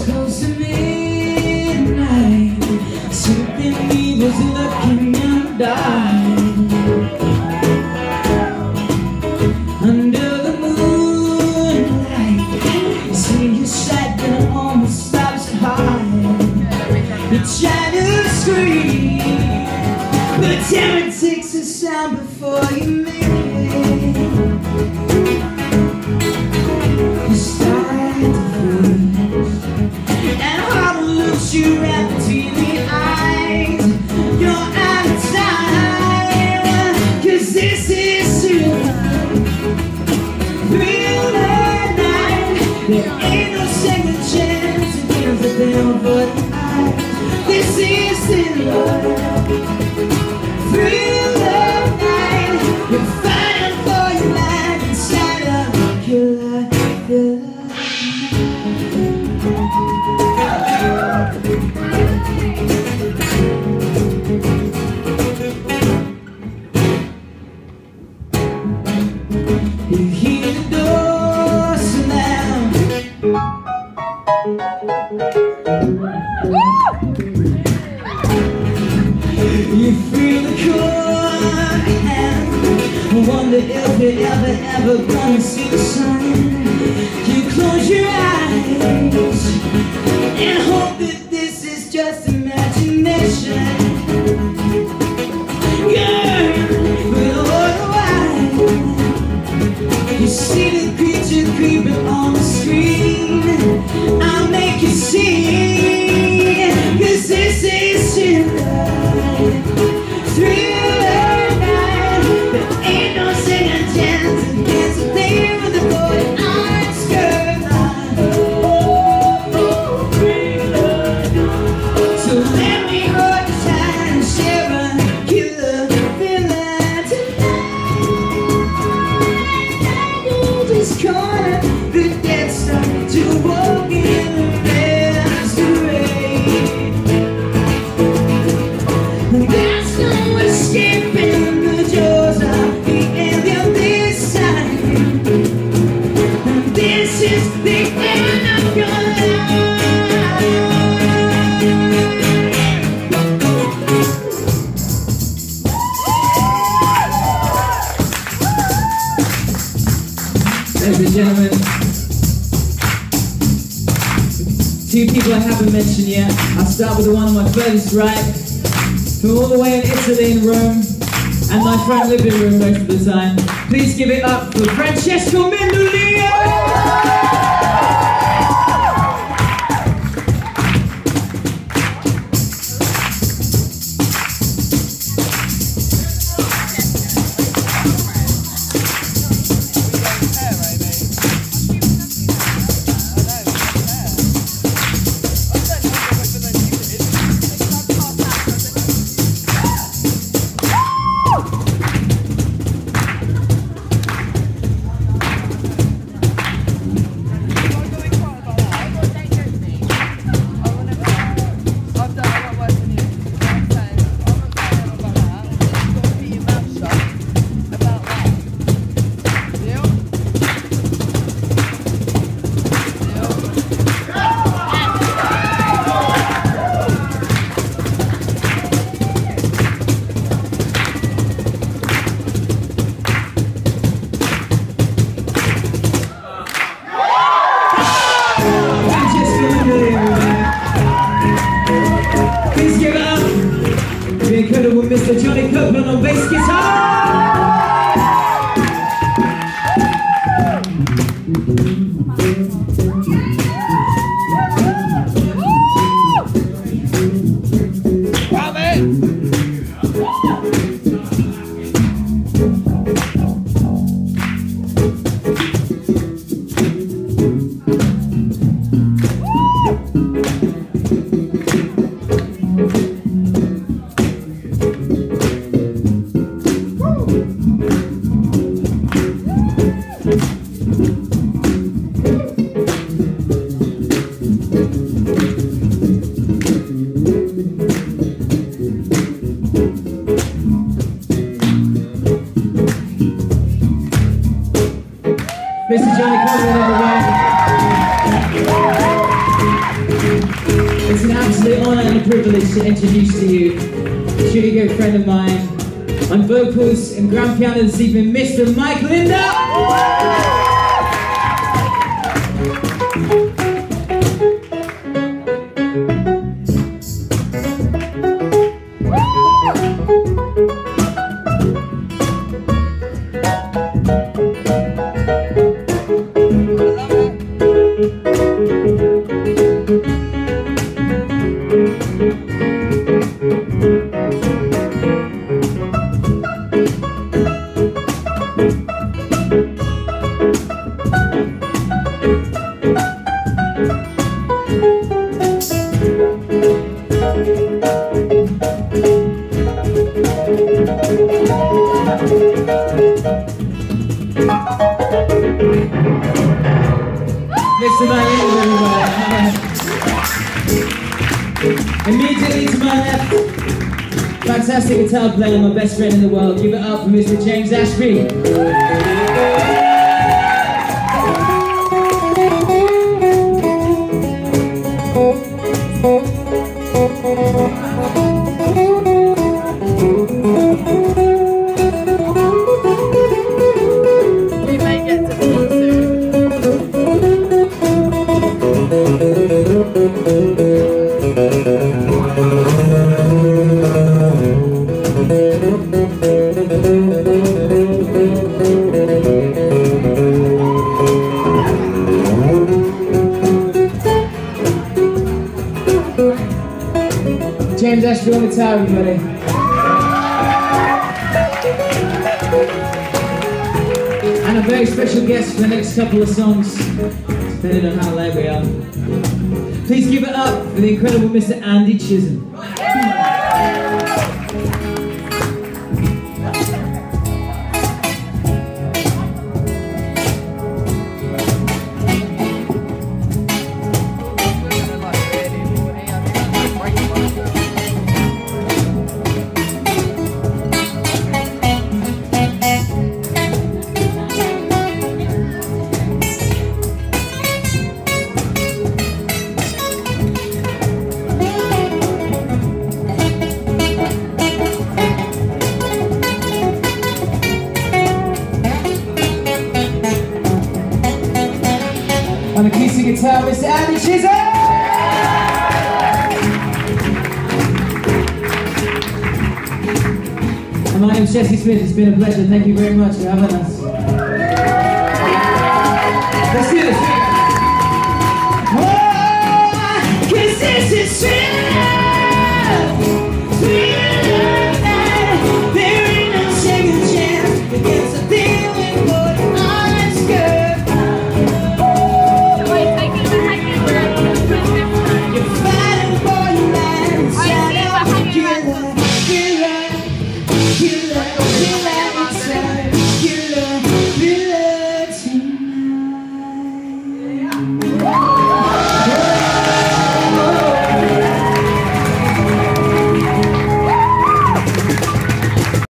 close to midnight. Something evil's looking and dying. Under the moonlight, you see your shotgun almost stops high. You try to scream, but terror takes a sound before you make it. You start to freeze, and heart looks you right between the eyes. You're out of time, 'cause this is suicide. Thrill that night, there ain't no second chance. It feels a down for the night. This is the love. Thrill that night, you're fighting for your life inside of your life. You hear the door slam. You feel the cold hand. Wonder if you're ever gonna see the sun. You close your eyes and hope that this is just imagination. Girl, but all the while you see the creature creeping on the screen. I'll make you see, 'cause this is your life. Thriller night, there ain't no second chance against the thing with the boy arms skirt line. So let me hold your hand and share a killer feeling tonight. Just corner the dead start to walk in the masquerade. There's no escaping the jaws of the end of this time. And this is the end of your life. Ladies and gentlemen, two people I haven't mentioned yet. I'll start with the one on my furthest right, from all the way in Italy in Rome, and my front living room most of the time. Please give it up for Francesco Mendolino! Please give it up to the incredible Mr. Johnny Copeland on bass guitar! Mr. Johnny Copeland on the way. It's an absolute honour and a privilege to introduce to you a truly good friend of mine. On vocals and grand piano this evening, Mr. Mike Linder! Mr. Mike Linder, everybody. Immediately to my left, fantastic guitar player, my best friend in the world. Give it up for Mr. James Ashby. We may get to the one soon. James Ashby on guitar, everybody. And a very special guest for the next couple of songs, depending on how late we are. Please give it up for the incredible Mr. Andy Chisholm. On acoustic guitar, Mr. Andy Chisholm! And my name's Jesse Smith. It's been a pleasure. Thank you very much for having us. Let's do this.